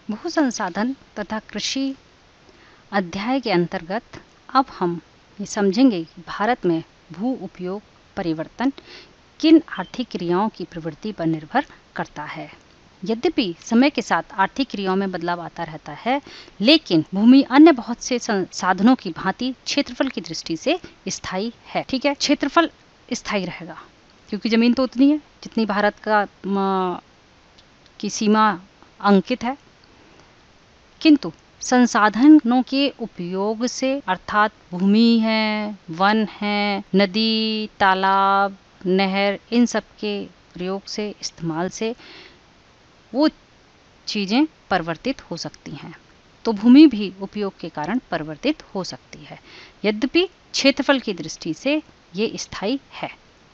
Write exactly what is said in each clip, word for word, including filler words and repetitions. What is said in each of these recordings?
भू संसाधन तथा कृषि अध्याय के अंतर्गत अब हम ये समझेंगे कि भारत में भू उपयोग परिवर्तन किन आर्थिक क्रियाओं की प्रवृत्ति पर निर्भर करता है। यद्यपि समय के साथ आर्थिक क्रियाओं में बदलाव आता रहता है, लेकिन भूमि अन्य बहुत से साधनों की भांति क्षेत्रफल की दृष्टि से स्थायी है। ठीक है, क्षेत्रफल स्थायी रहेगा क्योंकि जमीन तो उतनी है जितनी भारत का की सीमा अंकित है, किंतु संसाधनों के उपयोग से अर्थात भूमि है, वन है, नदी, तालाब, नहर, इन सब के प्रयोग से, इस्तेमाल से वो चीज़ें परिवर्तित हो सकती हैं। तो भूमि भी उपयोग के कारण परिवर्तित हो सकती है, यद्यपि क्षेत्रफल की दृष्टि से ये स्थायी है।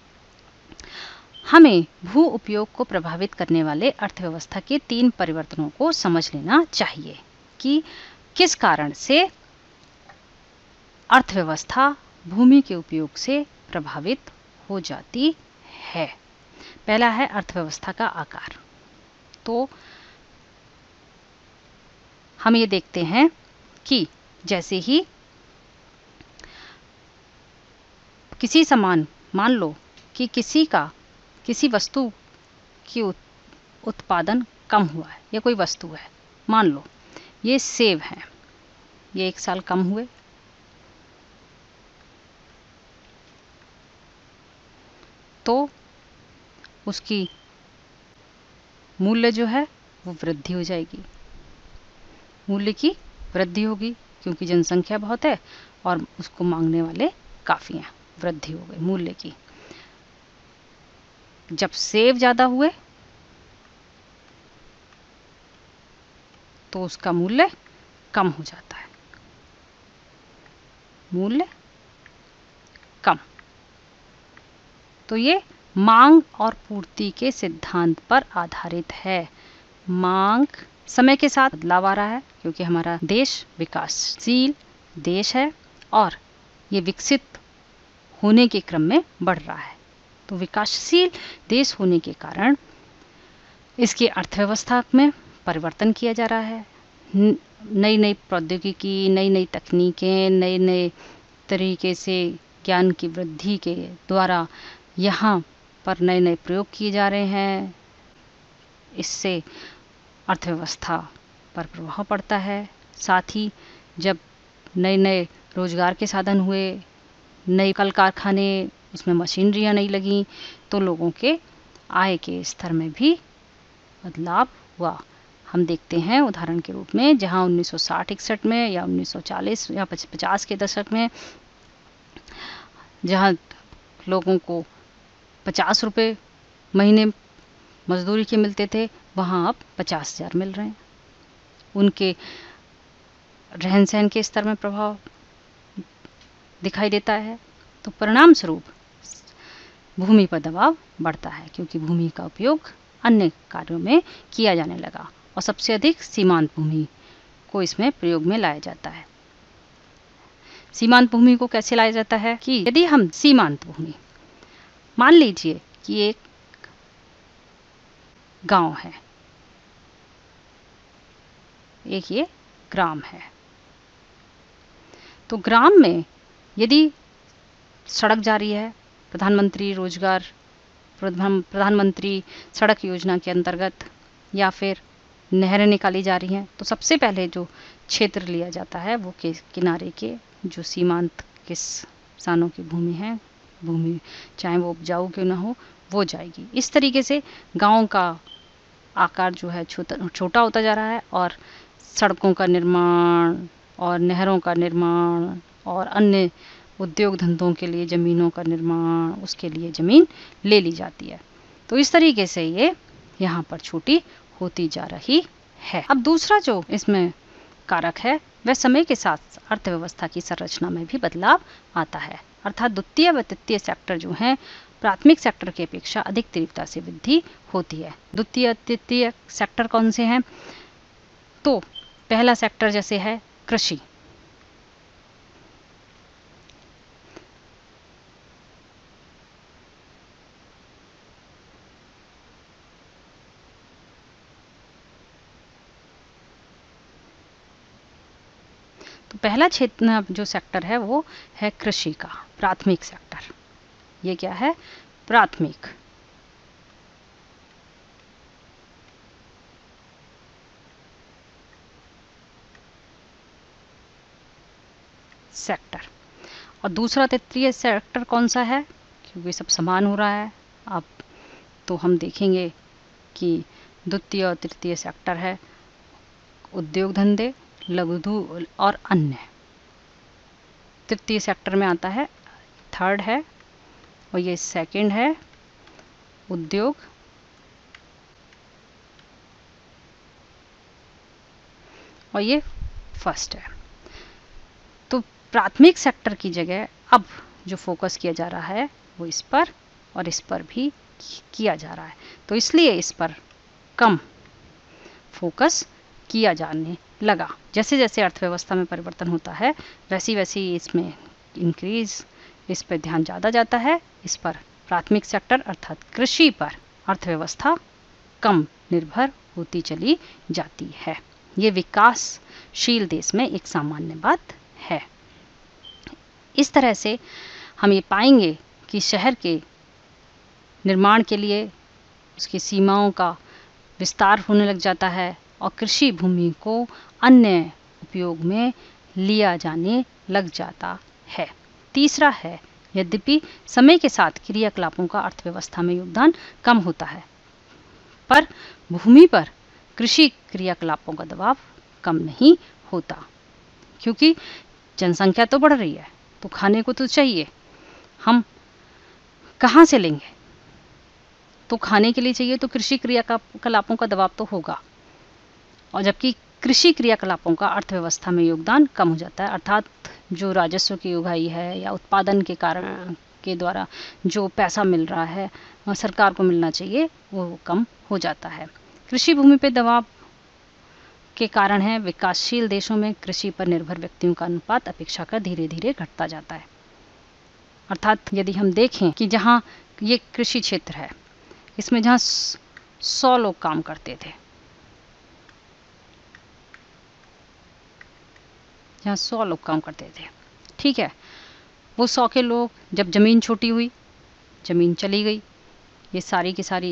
हमें भू उपयोग को प्रभावित करने वाले अर्थव्यवस्था के तीन परिवर्तनों को समझ लेना चाहिए कि किस कारण से अर्थव्यवस्था भूमि के उपयोग से प्रभावित हो जाती है। पहला है अर्थव्यवस्था का आकार। तो हम ये देखते हैं कि जैसे ही किसी सामान, मान लो कि किसी का किसी वस्तु की उत्पादन कम हुआ है, या कोई वस्तु है, मान लो ये सेब हैं, ये एक साल कम हुए, तो उसकी मूल्य जो है वो वृद्धि हो जाएगी, मूल्य की वृद्धि होगी क्योंकि जनसंख्या बहुत है और उसको मांगने वाले काफ़ी हैं, वृद्धि हो गई मूल्य की। जब सेब ज़्यादा हुए तो उसका मूल्य कम हो जाता है, मूल्य कम। तो ये मांग और पूर्ति के सिद्धांत पर आधारित है। मांग समय के साथ बदलाव आ रहा है क्योंकि हमारा देश विकासशील देश है और ये विकसित होने के क्रम में बढ़ रहा है। तो विकासशील देश होने के कारण इसकी अर्थव्यवस्था में परिवर्तन किया जा रहा है। नई नई प्रौद्योगिकी, नई नई तकनीकें, नए नए तरीके से ज्ञान की वृद्धि के द्वारा यहाँ पर नए नए प्रयोग किए जा रहे हैं। इससे अर्थव्यवस्था पर प्रभाव पड़ता है। साथ ही जब नए नए रोजगार के साधन हुए, नए कल कारखाने, उसमें मशीनरियाँ नहीं लगी, तो लोगों के आय के स्तर में भी बदलाव हुआ। हम देखते हैं उदाहरण के रूप में जहां उन्नीस सौ साठ इकसठ में या उन्नीस सौ चालीस या पचास के दशक में जहां लोगों को पचास रुपये महीने मजदूरी के मिलते थे, वहां अब पचास हजार मिल रहे हैं। उनके रहन सहन के स्तर में प्रभाव दिखाई देता है। तो परिणाम स्वरूप भूमि पर दबाव बढ़ता है क्योंकि भूमि का उपयोग अन्य कार्यों में किया जाने लगा और सबसे अधिक सीमांत भूमि को इसमें प्रयोग में लाया जाता है। सीमांत भूमि को कैसे लाया जाता है कि यदि हम सीमांत भूमि, मान लीजिए कि एक गांव है, एक ये ग्राम है, तो ग्राम में यदि सड़क जा रही है, प्रधानमंत्री रोजगार प्रधानमंत्री सड़क योजना के अंतर्गत, या फिर नहरें निकाली जा रही हैं, तो सबसे पहले जो क्षेत्र लिया जाता है वो के किनारे के जो सीमांत किसानों की भूमि है, भूमि चाहे वो उपजाऊ क्यों ना हो, वो जाएगी। इस तरीके से गांव का आकार जो है छोटा छोटा होता जा रहा है और सड़कों का निर्माण और नहरों का निर्माण और अन्य उद्योग धंधों के लिए ज़मीनों का निर्माण, उसके लिए ज़मीन ले ली जाती है। तो इस तरीके से ये यहाँ पर छोटी होती जा रही है। अब दूसरा जो इसमें कारक है वह समय के साथ अर्थव्यवस्था की संरचना में भी बदलाव आता है, अर्थात द्वितीय व तृतीय सेक्टर जो हैं प्राथमिक सेक्टर की अपेक्षा अधिक तीव्रता से वृद्धि होती है। द्वितीय तृतीय सेक्टर कौन से हैं? तो पहला सेक्टर जैसे है कृषि, तो पहला क्षेत्र जो सेक्टर है वो है कृषि का, प्राथमिक सेक्टर। ये क्या है? प्राथमिक। सेक्टर। और दूसरा तृतीय सेक्टर कौन सा है? क्योंकि सब समान हो रहा है अब, तो हम देखेंगे कि द्वितीय और तृतीय सेक्टर है उद्योग धंधे, लघु और अन्य। तृतीय सेक्टर में आता है, थर्ड है, और ये सेकंड है उद्योग, और ये फर्स्ट है। तो प्राथमिक सेक्टर की जगह अब जो फोकस किया जा रहा है वो इस पर और इस पर भी किया जा रहा है, तो इसलिए इस पर कम फोकस किया जाने लगा। जैसे जैसे अर्थव्यवस्था में परिवर्तन होता है वैसी वैसी इसमें इंक्रीज, इस पर ध्यान ज़्यादा जाता है, इस पर प्राथमिक सेक्टर अर्थात कृषि पर अर्थव्यवस्था कम निर्भर होती चली जाती है। ये विकासशील देश में एक सामान्य बात है। इस तरह से हम ये पाएंगे कि शहर के निर्माण के लिए उसकी सीमाओं का विस्तार होने लग जाता है और कृषि भूमि को अन्य उपयोग में लिया जाने लग जाता है। तीसरा है, यद्यपि समय के साथ क्रियाकलापों का अर्थव्यवस्था में योगदान कम होता है, पर भूमि पर कृषि क्रियाकलापों का दबाव कम नहीं होता, क्योंकि जनसंख्या तो बढ़ रही है तो खाने को तो चाहिए। हम कहाँ से लेंगे? तो खाने के लिए चाहिए तो कृषि क्रियाकलापों का दबाव तो होगा, और जबकि कृषि क्रियाकलापों का अर्थव्यवस्था में योगदान कम हो जाता है, अर्थात जो राजस्व की उगाही है या उत्पादन के कारण के द्वारा जो पैसा मिल रहा है सरकार को मिलना चाहिए वो कम हो जाता है। कृषि भूमि पर दबाव के कारण है विकासशील देशों में कृषि पर निर्भर व्यक्तियों का अनुपात अपेक्षाकृत धीरे धीरे घटता जाता है। अर्थात यदि हम देखें कि जहाँ ये कृषि क्षेत्र है, इसमें जहाँ सौ लोग काम करते थे, जहाँ सौ लोग काम करते थे, ठीक है, वो सौ के लोग जब ज़मीन छोटी हुई, ज़मीन चली गई, ये सारी की सारी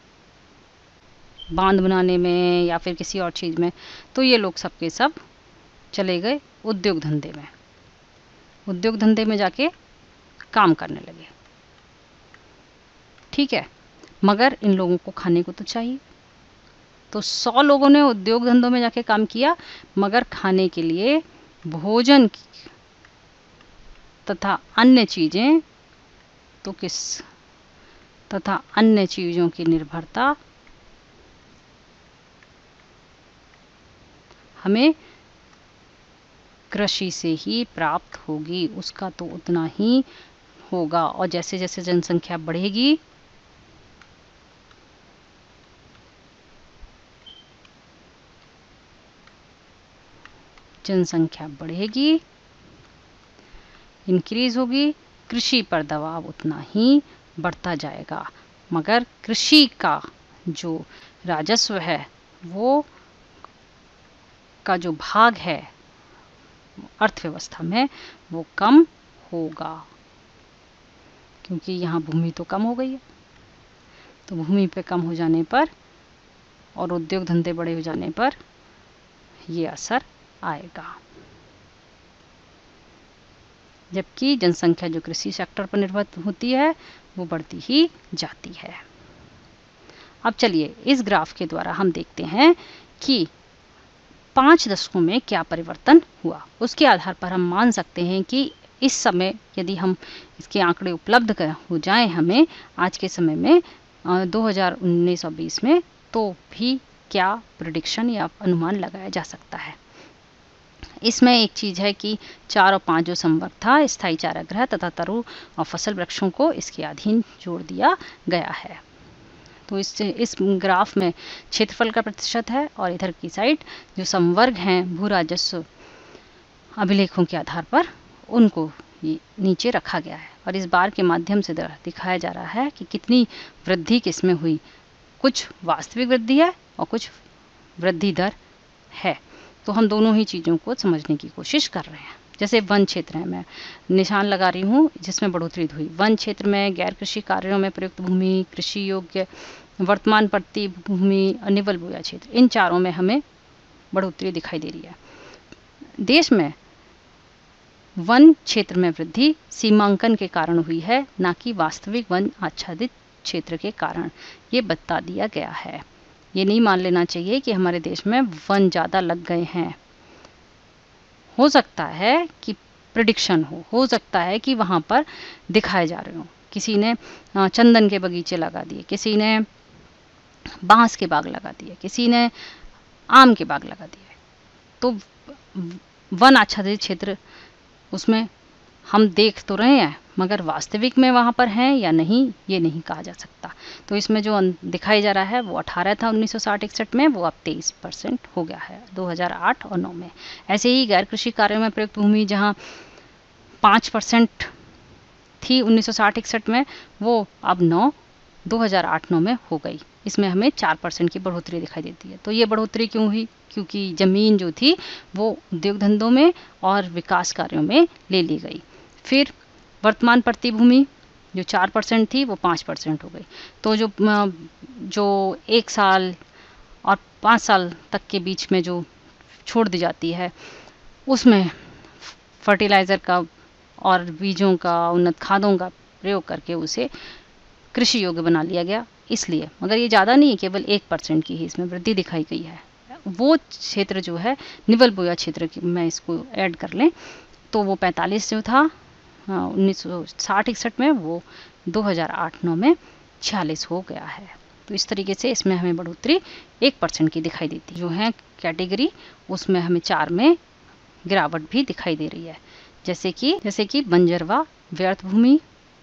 बांध बनाने में या फिर किसी और चीज़ में, तो ये लोग सबके सब चले गए उद्योग धंधे में, उद्योग धंधे में जाके काम करने लगे, ठीक है। मगर इन लोगों को खाने को तो चाहिए, तो सौ लोगों ने उद्योग धंधों में जाके काम किया, मगर खाने के लिए भोजन तथा अन्य चीज़ें तो किस तथा अन्य चीज़ों की निर्भरता हमें कृषि से ही प्राप्त होगी, उसका तो उतना ही होगा। और जैसे जैसे जनसंख्या बढ़ेगी जनसंख्या बढ़ेगी इंक्रीज होगी, कृषि पर दबाव उतना ही बढ़ता जाएगा, मगर कृषि का जो राजस्व है वो का जो भाग है अर्थव्यवस्था में वो कम होगा, क्योंकि यहाँ भूमि तो कम हो गई है। तो भूमि पे कम हो जाने पर और उद्योग धंधे बड़े हो जाने पर ये असर आएगा, जबकि जनसंख्या जो कृषि सेक्टर पर निर्भर होती है वो बढ़ती ही जाती है। अब चलिए इस ग्राफ के द्वारा हम देखते हैं कि पाँच दशकों में क्या परिवर्तन हुआ। उसके आधार पर हम मान सकते हैं कि इस समय यदि हम इसके आंकड़े उपलब्ध हो जाएं हमें आज के समय में दो हज़ार उन्नीस और बीस में, तो भी क्या प्रेडिक्शन या अनुमान लगाया जा सकता है। इसमें एक चीज़ है कि चार और पाँच जो संवर्ग था, स्थायी चारागृह तथा तरु और फसल वृक्षों को इसके अधीन जोड़ दिया गया है। तो इस इस ग्राफ में क्षेत्रफल का प्रतिशत है और इधर की साइड जो संवर्ग हैं भू राजस्व अभिलेखों के आधार पर उनको ये नीचे रखा गया है, और इस बार के माध्यम से दिखाया जा रहा है कि कितनी वृद्धि किसमें हुई। कुछ वास्तविक वृद्धि है और कुछ वृद्धि दर है। तो हम दोनों ही चीज़ों को समझने की कोशिश कर रहे हैं। जैसे वन क्षेत्र है, मैं निशान लगा रही हूँ जिसमें बढ़ोतरी हुई। वन क्षेत्र में गैर कृषि कार्यों में प्रयुक्त भूमि, कृषि योग्य वर्तमान प्रति भूमि, निवल बोया क्षेत्र, इन चारों में हमें बढ़ोतरी दिखाई दे रही है। देश में वन क्षेत्र में वृद्धि सीमांकन के कारण हुई है, ना कि वास्तविक वन आच्छादित क्षेत्र के कारण। ये बता दिया गया है। ये नहीं मान लेना चाहिए कि हमारे देश में वन ज़्यादा लग गए हैं। हो सकता है कि प्रिडिक्शन हो हो सकता है कि वहाँ पर दिखाए जा रहे हो। किसी ने चंदन के बगीचे लगा दिए, किसी ने बांस के बाग लगा दिए, किसी ने आम के बाग लगा दिए। तो वन आच्छादित क्षेत्र उसमें हम देख तो रहे हैं, मगर वास्तविक में वहाँ पर हैं या नहीं, ये नहीं कहा जा सकता। तो इसमें जो दिखाई जा रहा है वो अठारह था उन्नीस सौ साठ इकसठ में, वो अब तेईस परसेंट हो गया है दो हज़ार आठ और नौ में। ऐसे ही गैर कृषि कार्यों में प्रयुक्त भूमि जहाँ पाँच परसेंट थी उन्नीस सौ साठ इकसठ में, वो अब नौ दो हज़ार आठ नौ में हो गई। इसमें हमें चार परसेंट की बढ़ोतरी दिखाई देती है। तो ये बढ़ोतरी क्यों हुई? क्योंकि ज़मीन जो थी वो उद्योग धंधों में और विकास कार्यों में ले ली गई। फिर वर्तमान प्रति भूमि जो चार परसेंट थी वो पाँच परसेंट हो गई। तो जो जो एक साल और पाँच साल तक के बीच में जो छोड़ दी जाती है, उसमें फर्टिलाइज़र का और बीजों का, उन्नत खादों का प्रयोग करके उसे कृषि योग्य बना लिया गया। इसलिए, मगर ये ज़्यादा नहीं है, केवल एक परसेंट की ही इसमें वृद्धि दिखाई गई है। वो क्षेत्र जो है निवल बोया क्षेत्र की, मैं इसको ऐड कर लें तो वो पैंतालीस जो था उन्नीस सौ साठ इकसठ में, वो दो हज़ार आठ नौ में छियालीस हो गया है। तो इस तरीके से इसमें हमें बढ़ोतरी एक परसेंट की दिखाई देती है। जो है कैटेगरी, उसमें हमें चार में गिरावट भी दिखाई दे रही है। जैसे कि जैसे कि बंजर व व्यर्थ भूमि,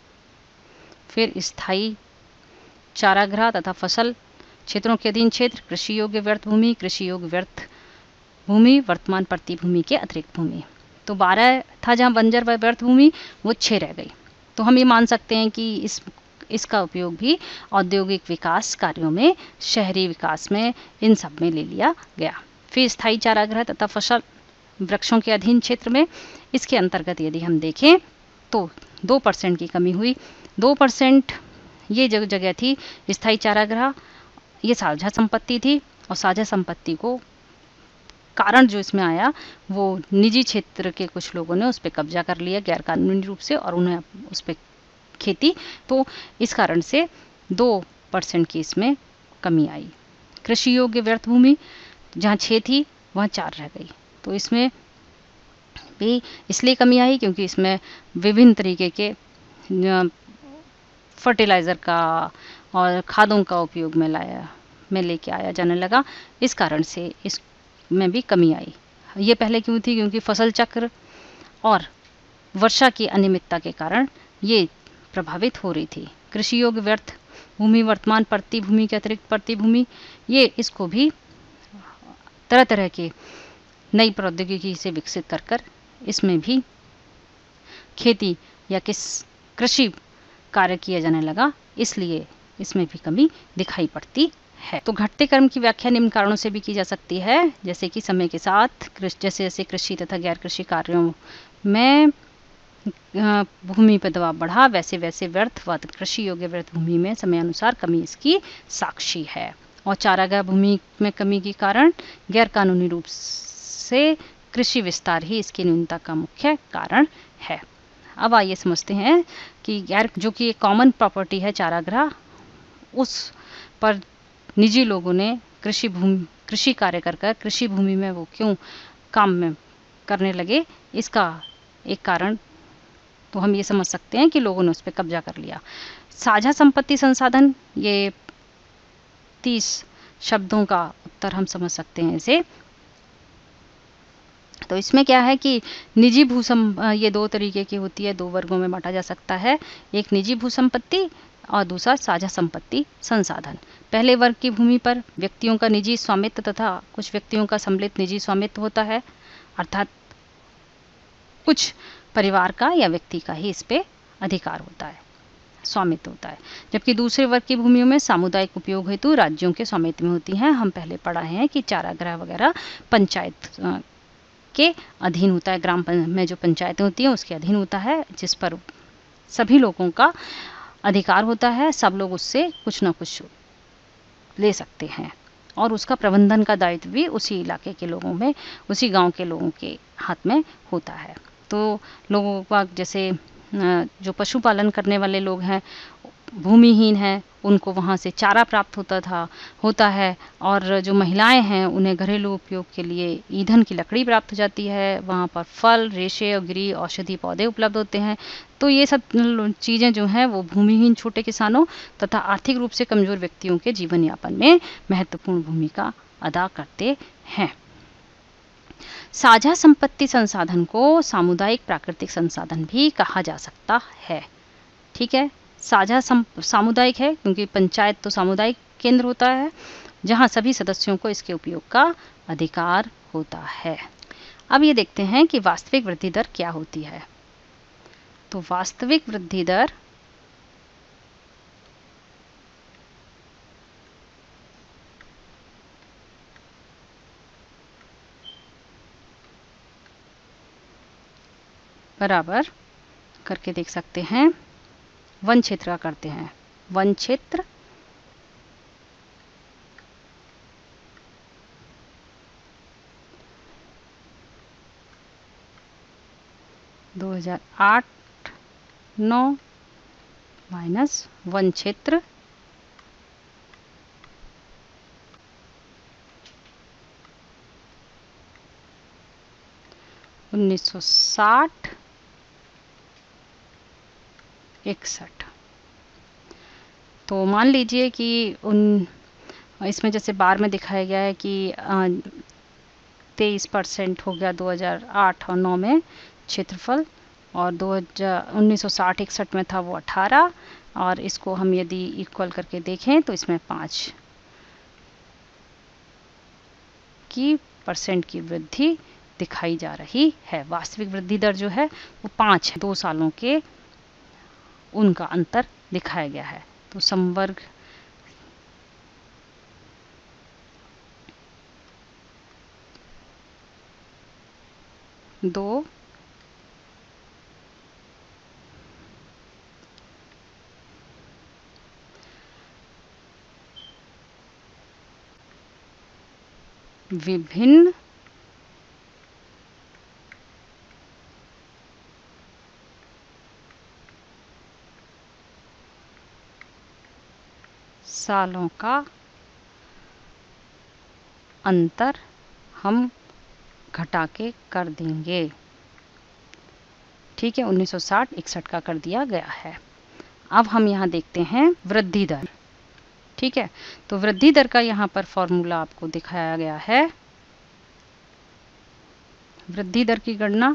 फिर स्थायी चारागाह तथा फसल क्षेत्रों के अधीन क्षेत्र, कृषि योग्य व्यर्थ भूमि, कृषि योग्य व्यर्थ भूमि, वर्तमान प्रति भूमि के अतिरिक्त भूमि। तो बारह था जहाँ बंजर व व्यर्थ भूमि, वो छः रह गई। तो हम ये मान सकते हैं कि इस इसका उपयोग भी औद्योगिक विकास कार्यों में, शहरी विकास में, इन सब में ले लिया गया। फिर स्थायी चारागाह तथा फसल वृक्षों के अधीन क्षेत्र में, इसके अंतर्गत यदि हम देखें तो दो परसेंट की कमी हुई। दो परसेंट ये जगह जगह थी स्थायी चारागाह, ये साझा संपत्ति थी, और साझा संपत्ति को कारण जो इसमें आया वो निजी क्षेत्र के कुछ लोगों ने उस पर कब्जा कर लिया गैर कानूनी रूप से, और उन्हें उस पर खेती, तो इस कारण से दो परसेंट की इसमें कमी आई। कृषि योग्य व्यर्थ भूमि जहाँ छः थी वहाँ चार रह गई। तो इसमें भी इसलिए कमी आई क्योंकि इसमें विभिन्न तरीके के फर्टिलाइज़र का और खादों का उपयोग में लाया में लेके आया जाने लगा। इस कारण से इसमें भी कमी आई। ये पहले क्यों थी? क्योंकि फसल चक्र और वर्षा की अनियमितता के कारण ये प्रभावित हो रही थी। कृषि योग्य व्यर्थ भूमि, वर्तमान प्रति भूमि के अतिरिक्त प्रति भूमि, ये इसको भी तरह तरह के नई प्रौद्योगिकी से विकसित कर कर इसमें भी खेती या किस कृषि कार्य किया जाने लगा, इसलिए इसमें भी कमी दिखाई पड़ती है। तो घटते क्रम की व्याख्या निम्न कारणों से भी की जा सकती है, जैसे कि समय के साथ जैसे जैसे कृषि तथा गैर कृषि कार्यों में भूमि पर दबाव बढ़ा, वैसे वैसे व्यर्थ व कृषि योग्य व्यर्थ भूमि में समय अनुसार कमी इसकी साक्षी है। और चारागाह भूमि में कमी के कारण गैर कानूनी रूप से कृषि विस्तार ही इसकी न्यूनता का मुख्य कारण है। अब आइए समझते हैं कि गैर जो कि एक कॉमन प्रॉपर्टी है चारागाह, उस पर निजी लोगों ने कृषि भूमि कृषि कार्य कर कर कृषि भूमि में वो क्यों काम में करने लगे, इसका एक कारण तो हम ये समझ सकते हैं कि लोगों ने उस पर कब्जा कर लिया। साझा संपत्ति संसाधन, ये तीस शब्दों का उत्तर हम समझ सकते हैं इसे। तो इसमें क्या है कि निजी भूसम ये दो तरीके की होती है, दो वर्गों में बांटा जा सकता है, एक निजी भूसंपत्ति और दूसरा साझा संपत्ति संसाधन। पहले वर्ग की भूमि पर व्यक्तियों का निजी स्वामित्व तथा कुछ व्यक्तियों का सम्मिलित निजी स्वामित्व होता है, अर्थात कुछ परिवार का या व्यक्ति का ही इस पे अधिकार होता है। स्वामित्व होता है, जबकि दूसरे वर्ग की भूमियों में सामुदायिक उपयोग हेतु राज्यों के स्वामित्व में होती हैं। हम पहले पढ़ा है कि चारागाह वगैरह पंचायत के अधीन होता है, ग्राम में जो पंचायतें होती हैं उसके अधीन होता है, जिस पर सभी लोगों का अधिकार होता है, सब लोग उससे कुछ ना कुछ ले सकते हैं और उसका प्रबंधन का दायित्व भी उसी इलाके के लोगों में, उसी गांव के लोगों के हाथ में होता है। तो लोगों का जैसे जो पशुपालन करने वाले लोग हैं, भूमिहीन हैं, उनको वहाँ से चारा प्राप्त होता था होता है, और जो महिलाएं हैं उन्हें घरेलू उपयोग के लिए ईंधन की लकड़ी प्राप्त हो जाती है। वहाँ पर फल, रेशे और गिरी औषधि पौधे उपलब्ध होते हैं। तो ये सब चीज़ें जो हैं वो भूमिहीन छोटे किसानों तथा आर्थिक रूप से कमज़ोर व्यक्तियों के जीवन यापन में महत्वपूर्ण भूमिका अदा करते हैं। साझा संपत्ति संसाधन को सामुदायिक प्राकृतिक संसाधन भी कहा जा सकता है। ठीक है, साझा सामुदायिक है क्योंकि पंचायत तो सामुदायिक केंद्र होता है जहां सभी सदस्यों को इसके उपयोग का अधिकार होता है। अब ये देखते हैं कि वास्तविक वृद्धि दर क्या होती है। तो वास्तविक वृद्धि दर बराबर करके देख सकते हैं, वन क्षेत्र का करते हैं। वन क्षेत्र दो हज़ार आठ नौ माइनस वन क्षेत्र उन्नीस सौ साठ इकसठ। तो मान लीजिए कि उन इसमें जैसे बार में दिखाया गया है कि तेईस परसेंट हो गया दो हज़ार आठ और नौ में क्षेत्रफल, और दो हज़ार उन्नीस सौ साठ इकसठ में था वो अठारह, और इसको हम यदि इक्वल करके देखें तो इसमें पाँच की परसेंट की वृद्धि दिखाई जा रही है। वास्तविक वृद्धि दर जो है वो पाँच है, दो सालों के उनका अंतर दिखाया गया है। तो समवर्ग दो विभिन्न सालों का अंतर हम घटा के कर देंगे। ठीक है, उन्नीस सौ साठ इकसठ का कर दिया गया है। अब हम यहाँ देखते हैं वृद्धि दर। ठीक है, तो वृद्धि दर का यहाँ पर फॉर्मूला आपको दिखाया गया है। वृद्धि दर की गणना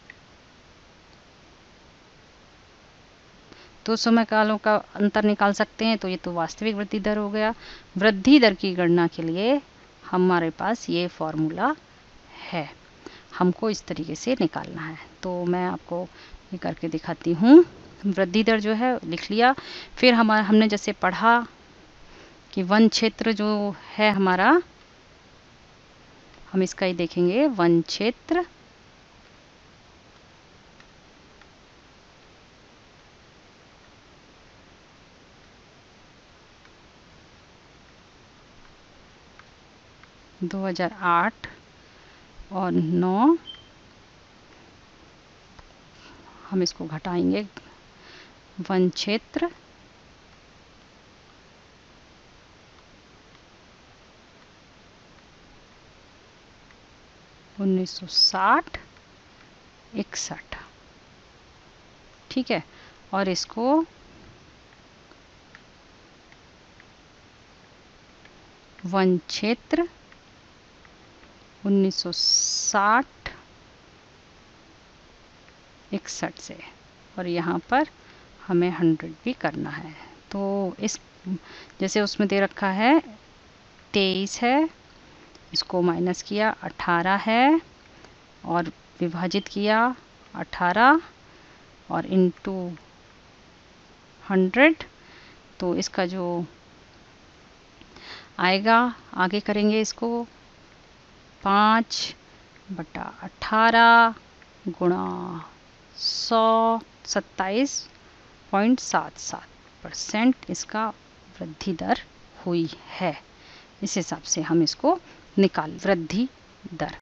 दो समय कालों का अंतर निकाल सकते हैं, तो ये तो वास्तविक वृद्धि दर हो गया। वृद्धि दर की गणना के लिए हमारे पास ये फॉर्मूला है, हमको इस तरीके से निकालना है। तो मैं आपको ये करके दिखाती हूँ। वृद्धि दर जो है लिख लिया। फिर हमारा हमने जैसे पढ़ा कि वन क्षेत्र जो है हमारा, हम इसका ही देखेंगे। वन क्षेत्र दो हज़ार आठ और नौ, हम इसको घटाएंगे। वन क्षेत्र उन्नीस सौ साठ इकसठ। ठीक है, और इसको वन क्षेत्र उन्नीस सौ साठ इकसठ से, और यहाँ पर हमें हंड्रेड भी करना है। तो इस जैसे उसमें दे रखा है तेईस है, इसको माइनस किया अठारह है, और विभाजित किया अठारह और इनटू हंड्रेड, तो इसका जो आएगा, आगे करेंगे इसको, पाँच बटा अठारह गुणा सौ, सत्ताईस पॉइंट सात सात परसेंट इसका वृद्धि दर हुई है। इस हिसाब से हम इसको निकाल, वृद्धि दर।